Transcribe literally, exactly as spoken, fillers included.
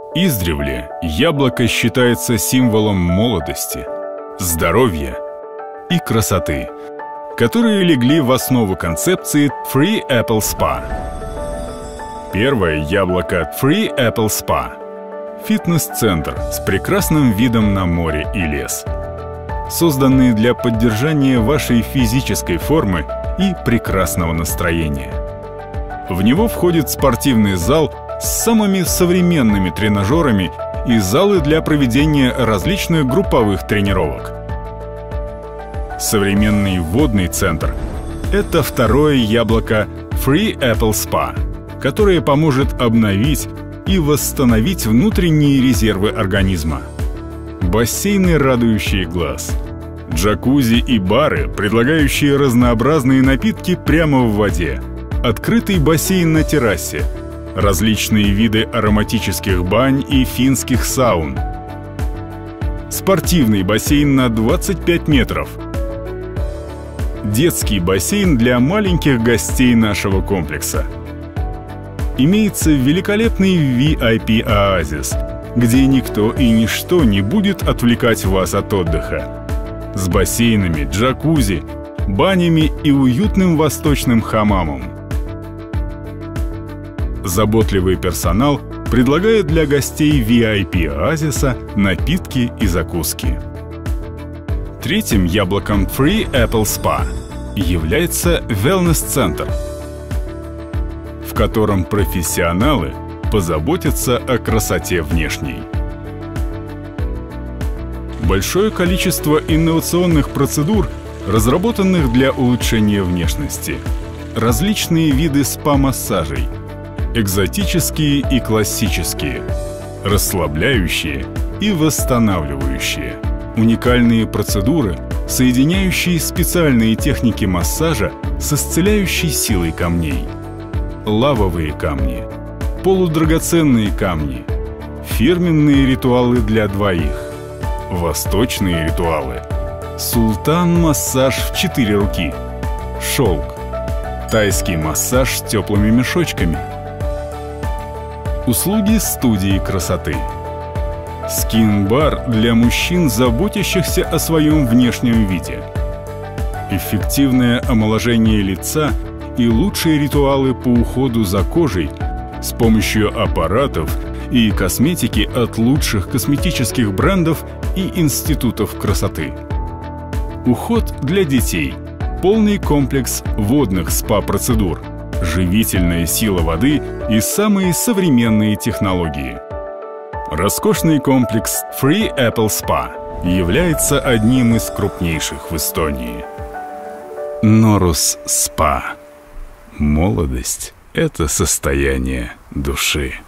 Издревле яблоко считается символом молодости, здоровья и красоты, которые легли в основу концепции Free Apple Spa. Первое яблоко Free Apple Spa – фитнес-центр с прекрасным видом на море и лес, созданный для поддержания вашей физической формы и прекрасного настроения. В него входит спортивный зал с самыми современными тренажерами и залы для проведения различных групповых тренировок. Современный водный центр – это второе яблоко Free Apple Spa, которое поможет обновить и восстановить внутренние резервы организма. Бассейны, радующие глаз, джакузи и бары, предлагающие разнообразные напитки прямо в воде, открытый бассейн на террасе, различные виды ароматических бань и финских саун, спортивный бассейн на двадцать пять метров, детский бассейн для маленьких гостей нашего комплекса. Имеется великолепный ви ай пи-оазис, где никто и ничто не будет отвлекать вас от отдыха, с бассейнами, джакузи, банями и уютным восточным хамамом. Заботливый персонал предлагает для гостей ви ай пи-оазиса напитки и закуски. Третьим яблоком Free Apple Spa является wellness-центр, в котором профессионалы позаботятся о красоте внешней. Большое количество инновационных процедур, разработанных для улучшения внешности, различные виды спа-массажей, экзотические и классические, расслабляющие и восстанавливающие, уникальные процедуры, соединяющие специальные техники массажа с исцеляющей силой камней, лавовые камни, полудрагоценные камни, фирменные ритуалы для двоих, восточные ритуалы, султан-массаж в четыре руки, шелк, тайский массаж с теплыми мешочками, услуги студии красоты, скин-бар для мужчин, заботящихся о своем внешнем виде, эффективное омоложение лица и лучшие ритуалы по уходу за кожей с помощью аппаратов и косметики от лучших косметических брендов и институтов красоты. Уход для детей, полный комплекс водных спа-процедур, живительная сила воды и самые современные технологии. Роскошный комплекс Free Apple Spa является одним из крупнейших в Эстонии. Норус Спа. Молодость – это состояние души.